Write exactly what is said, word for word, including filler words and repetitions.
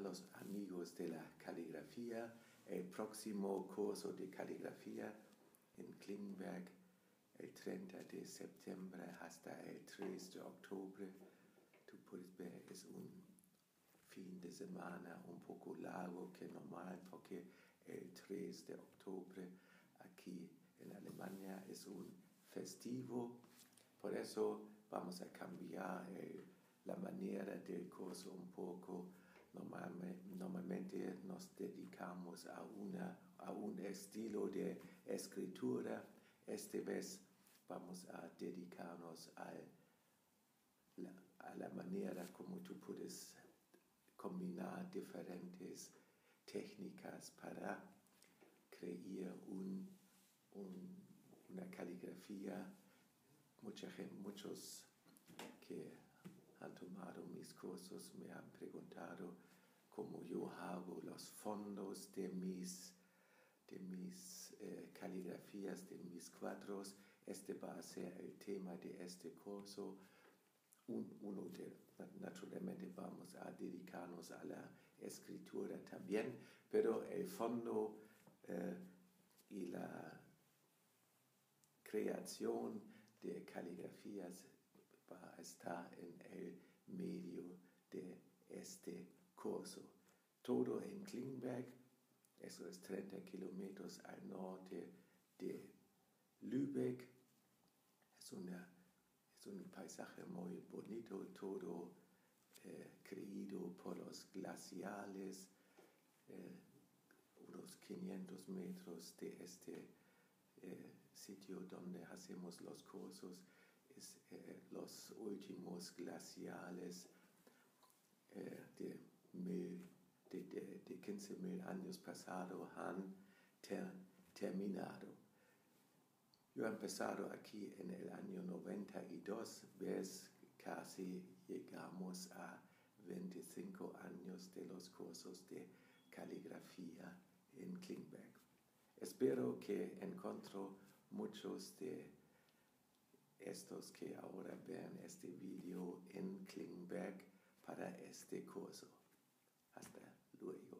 los amigos de la caligrafía. El próximo curso de caligrafía en Klingberg, el treinta de septiembre hasta el tres de octubre. Tú puedes ver, es un fin de semana un poco largo que normal, porque el tres de octubre aquí en Alemania es un festivo. Por eso vamos a cambiar el, la manera del curso un poco. Normalmente, normalmente nos dedicamos a, una, a un estilo de escritura. Esta vez vamos a dedicarnos a la, a la manera como tú puedes combinar diferentes técnicas para crear un, un, una caligrafía. Mucha gente, muchos que han tomado mis cursos me han preguntado cómo yo hago los fondos de mis, de mis eh, caligrafías, de mis cuadros. Este va a ser el tema de este curso. Un, uno de, naturalmente vamos a dedicarnos a la escritura también, pero el fondo eh, y la creación de caligrafías va a estar en el medio de este curso. Todo en Klingberg, eso es treinta kilómetros al norte de Lübeck. Es, una, es un paisaje muy bonito, todo eh, creído por los glaciales, eh, unos quinientos metros de este eh, sitio donde hacemos los cursos. Es, eh, los últimos glaciales eh, de, mil, de, de, de quince mil años pasados han ter, terminado. Yo he empezado aquí en el año noventa y dos, ves, casi llegamos a veinticinco años de los cursos de caligrafía en Klingberg. Espero que encuentre muchos de estos que ahora ven este video en Klingberg para este curso. Hasta luego.